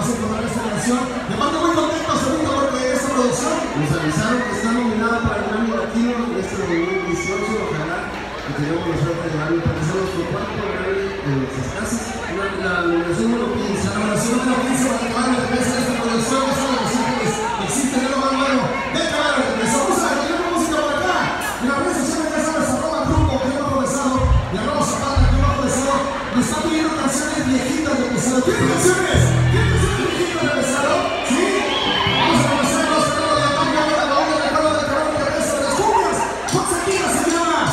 vas a encontrar esta canción. Me mando muy contento, segundo, porque esta producción nos avisaron que está nominada para el Grammy Latino de este 2018. Ojalá que tengamos la suerte de llevarlo para hacer nuestro cuarto Grammy en nuestras casas. La nominación número 15. La nominación número 15 para acabar la cabeza de esta producción. Esta es la canción que existe en lo más bueno. De acabar, empezamos a tener música por acá. En la redes sociales ya sabes, @grupo que yo bajo besado y @zapata que yo bajo besado. Me están pidiendo canciones viejitas de pesado. ¿Quieren canciones? ¿Quieren canciones viejitas de pesado? ¿Sí? Vamos a comenzar con los canales de Pampa, de la onda, de calor, de calor, de cabeza, de las cumbias. Conseguidas, señoras.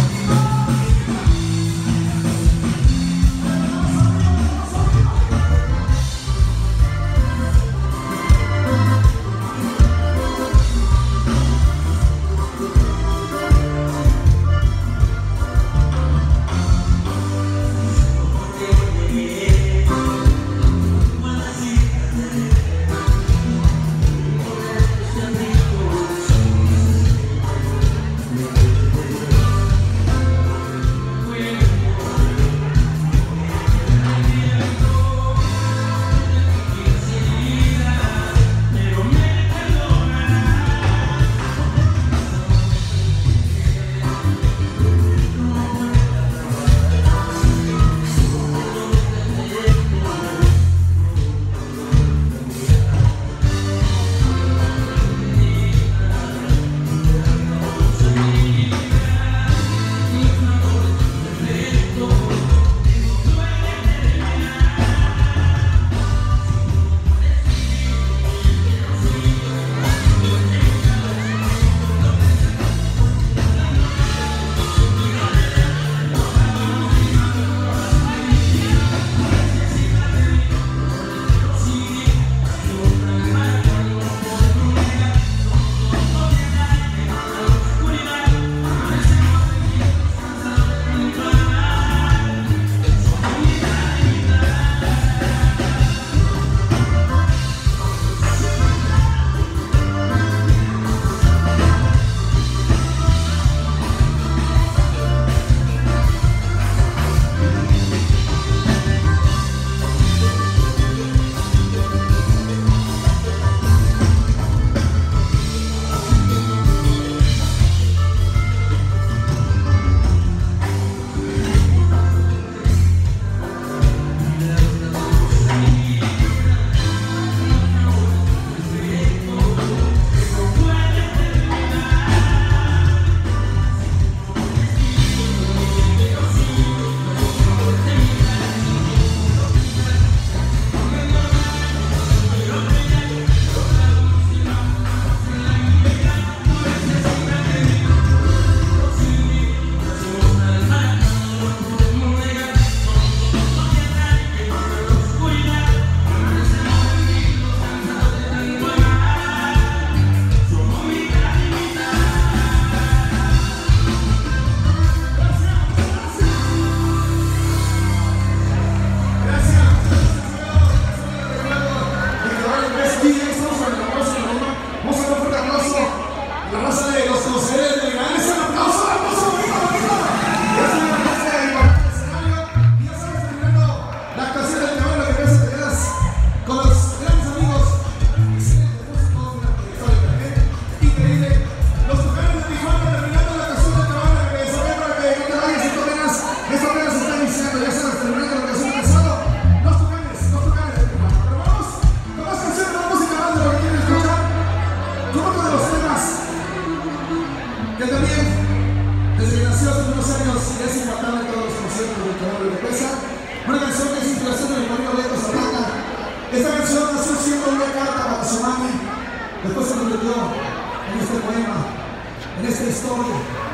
Esta canción nació siendo una carta para su mami. Después se convirtió en este poema, en esta historia.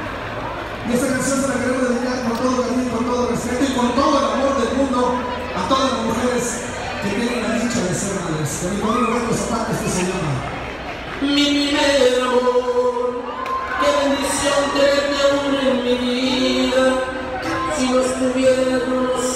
Y esta canción se la queremos dedicar con todo cariño, con todo respeto y con todo el amor del mundo a todas las mujeres que tienen la dicha de ser madres. Con mi amigo Beto Zapata, este se llama Mi primer amor, qué bendición tenerte aún en mi vida. Si no estuvieras